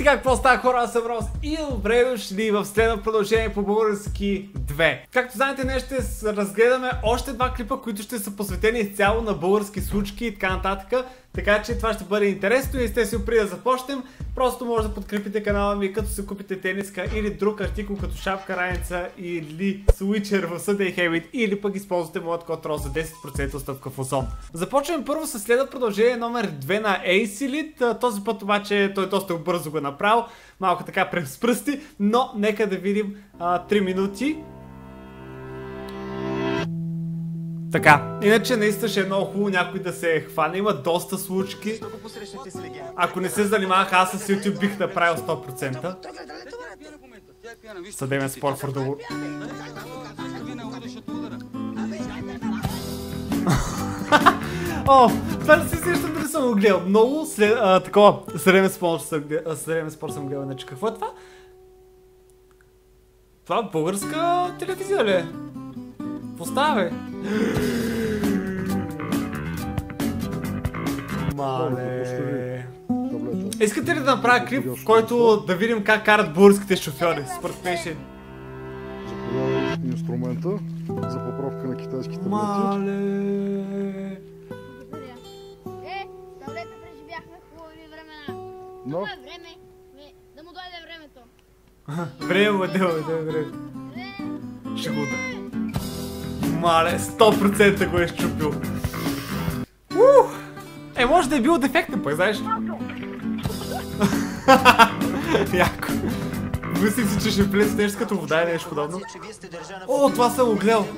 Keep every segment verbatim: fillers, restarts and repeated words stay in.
сега какво става, хора, аз съм Рос и добре дошли в следно продължение по български две. Както знаете, днес ще разгледаме още два клипа, които ще са посветени изцяло на български случки и така нататък. Така че това ще бъде интересно и естествено преди да започнем, просто може да подкрепите канала ми, като се купите тениска или друг артикул като шапка, раница или свичер в Sunday Habit, или пък използвате моят код Рос за десет процента стъпка в Озон. Започваме първо с следва продължение номер две на Ace Elite. Този път обаче той доста бързо го е направил, малко така през пръсти, но нека да видим а, три минути. Така, иначе наистина ще е много хубаво някой да се хване, има доста случки. Ако не се занимавах аз с YouTube, бих направил сто процента. Съдебен спор в Ордову. О, това не се сещам дали съм го гледал. Много след, а, такова, съдебен спор съм, съдебен спор съм гледал. Значи, какво е това? Това българска телевизия ли е? Поставя. Мале. Искате ли да направя клип, в който да видим как карат българските шофьори? Според мен ще... Заповядай инструмента за поправка на китайските билети. Мале. Е, с таблета преживяхме хубави времена. Но? Това е време, да му дойде времето. Време, да, да, време. Ще го да. Мале, сто процента го е щупил. Ух! Е, може да е бил дефектен, пък, знаеш? Яко. Мислих си, че ще влезе нещо като вода или нещо подобно. О, това съм го гледал.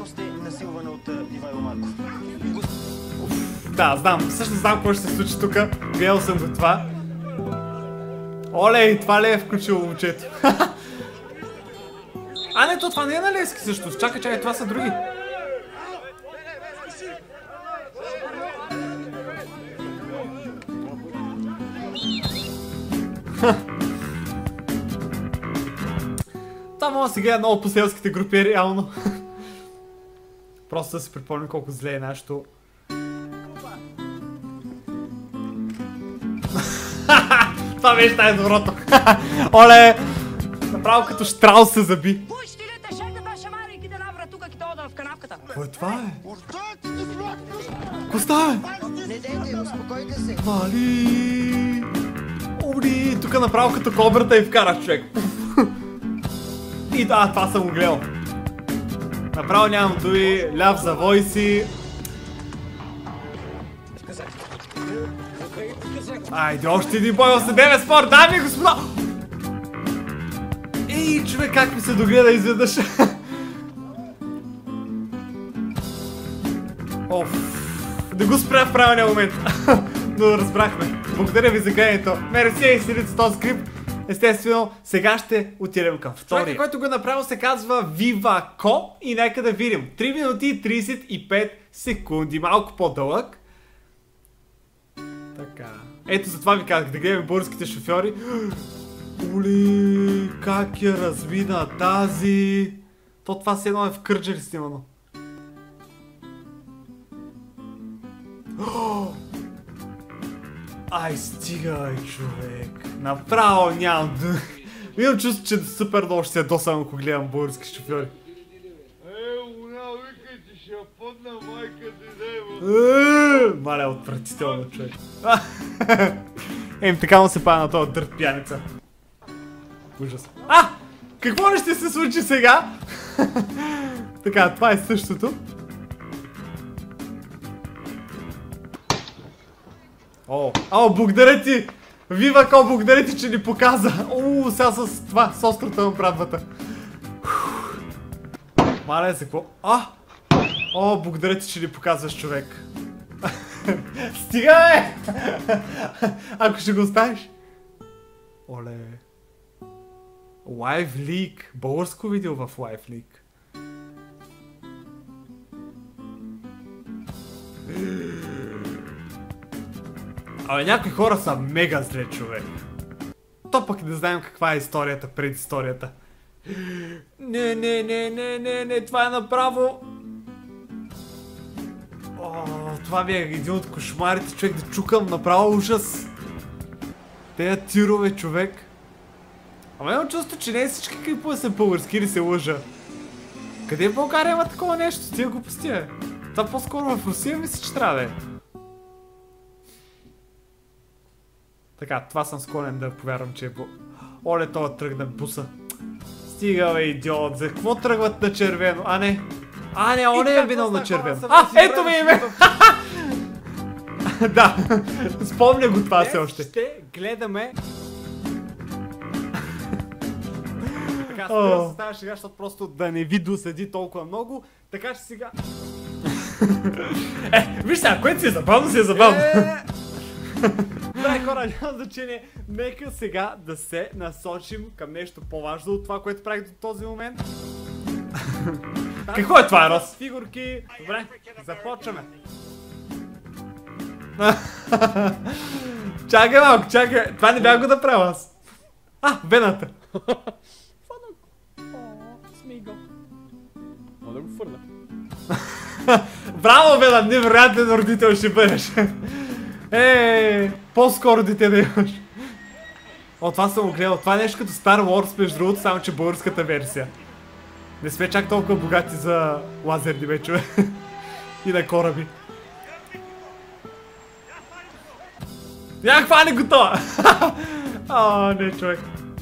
Да, знам. Също знам какво ще се случи тук. Гледал съм го това. Оле, това ли е включило момчето? А, не, то това не е на Левски също. Чакай, чакай, това са други. Това мога да се гледа много по селските групи, реално. Просто да си припомним колко зле е нашето. Това беше най-доброто. Оле! Направо като штрал се заби. Какво е това, е? Какво става, е? Мали! Обри! Тук направо като кобрата и вкарах, човек. И да, това съм го гледал. Направо нямам дуи, ляв за войси. Айде, още един бой в съдебен спор, дами и господа! Ей, човек, как ми се догледа изведнъж. Оф, да го спря в правилния момент. Но разбрахме. Благодаря ви за гледането. Мерси и селите с този клип. Естествено, сега ще отидем към втория. Човекът, който го е направил, се казва Vivaco и нека да видим. три минути тридесет и пет секунди, малко по-дълъг. Така. Ето за това ви казах, да гледаме българските шофьори. Ули, как я размина тази. То това се едно е в Кърджали снимано. Ай, стига, човек. Направо нямам дъх. Имам чувство, че супер много ще се досам, ако гледам български шофьори. Е, уна, викай ти, ще я подна майка ти, не. Маля, отвратително, човек. Ем, така му се пада на този дърт пияница. Ужас. А! Какво ли ще се случи сега? Така, това е същото. О, о, благодаря ти! Vivaco, благодаря ти, че ни показа! О, сега с това, с острата на брадвата. Мале, за какво? А! О, благодаря ти, че ни показваш, човек. Стига, бе! Ако ще го оставиш. Оле. Live Leak. Българско видео в Live Leak. Абе, някои хора са мега зле, човек. То пък не знаем каква е историята пред историята. Не, не, не, не, не, не, това е направо... О, това ми е един от кошмарите, човек, да чукам, направо ужас. Тея тирове, човек. Ама имам чувство, че не всички клипове са български или се лъжа. Къде в България има такова нещо с тия глупости, е? Това по-скоро в Русия мисля, че трябва да е. Така, това съм склонен да повярвам, че е бо... Оле, това тръгна буса. Стига, бе, идиот, за какво тръгват на червено? А, не. А, не, он е минал на червено. А, ето ми име! Да, спомня го това все още. Ще гледаме... Така, спира се става сега, защото просто да не ви досъди толкова много. Така че сега... Е, виж сега, което си е забавно, си е забавно. Дай хора, няма значение. Нека сега да се насочим към нещо по-важно от това, което правих до този момент. Какво е това, Рос? Фигурки. Добре, започваме. Чакай малко, чакай. Това не бях го да правя аз. А, вената. Смига. Мога да го фърля. Браво, Вена, невероятен родител ще бъдеш. Еее, по-скоро дете да имаш. О, това съм го гледал. Това е нещо като Star Wars, между другото, само че българската версия. Не сме чак толкова богати за лазерни мечове. И на кораби. Я хване готова! О, не, човек.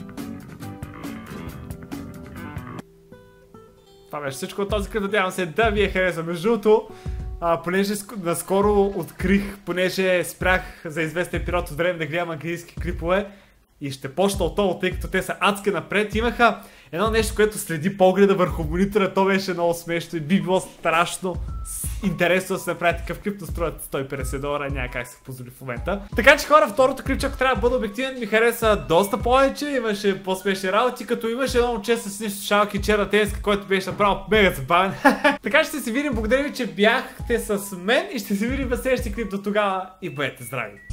Това беше всичко от този клип, надявам се да ви е харесва. Между другото, а, понеже наскоро открих, понеже спрях за известен период от време да гледам английски клипове и ще почна отново, тъй като те са адски напред, имаха едно нещо, което следи погледа върху монитора, то беше много смешно и би било страшно интересно да се направи такъв клип, но струват сто и петдесет долара, няма как се позволи в момента. Така че хора, второто клипче, ако трябва да бъда обективен, ми хареса доста повече, имаше по-смешни работи, като имаше едно момче с нещо шалки черна тениска, който беше направо мега забавен. Така че ще се видим, благодаря ви, че бяхте с мен и ще се видим в следващия клип. До тогава и бъдете здрави!